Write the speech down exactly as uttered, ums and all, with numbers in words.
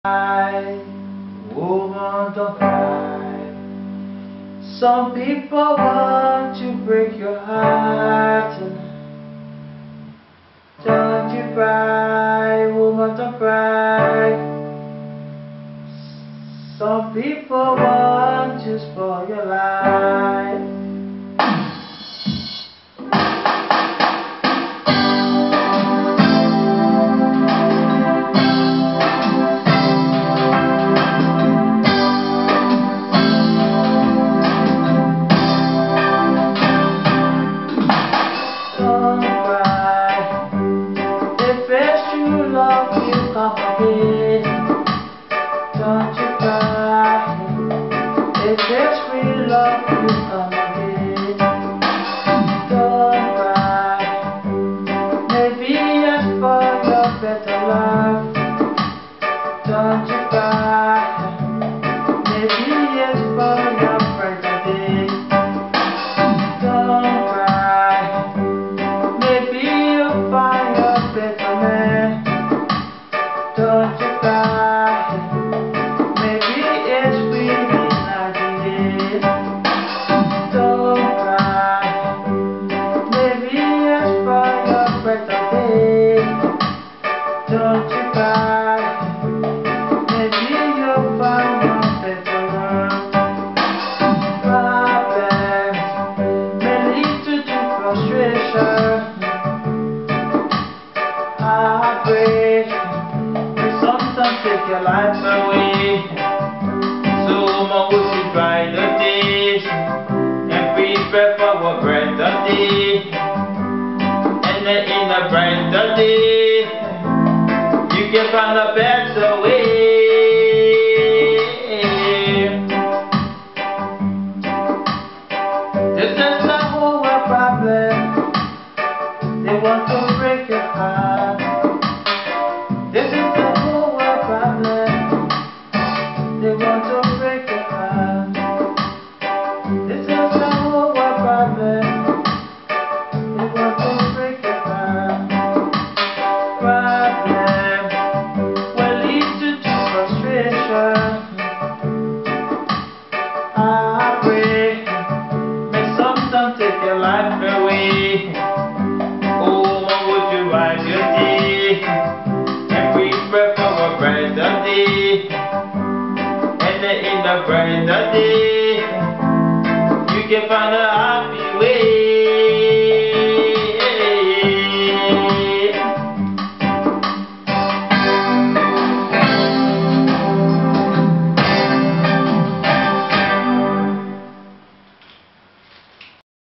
cry, woman, don't cry. Some people want to break your heart. Don't you cry, woman, don't cry. Some people want to spoil your life. Don't you cry, if there's real love you come again. Don't cry, maybe ask for your better love. Don't you cry, maybe ask for your brighter day. Don't cry, maybe you'll find a better man. Don't you cry, maybe it's really not it. Don't cry, maybe it's for your better day. Don't you cry, maybe you'll find a better one. Problems may lead to deep frustration, heartbreak. Sometimes take your life away. So woman, would you try the days and prepare for a brighter day? And then in a brighter day, you can find a better way. This is the whole world problem. They want to break your heart. This is the they want to break your heart. This is the whole world problem. They want to break your heart. Problem will lead to deep frustration. Heartbreak may sometimes take your life away. Oh, what would you write your day and prepare for a brighter day? In the brighter day, you can find out.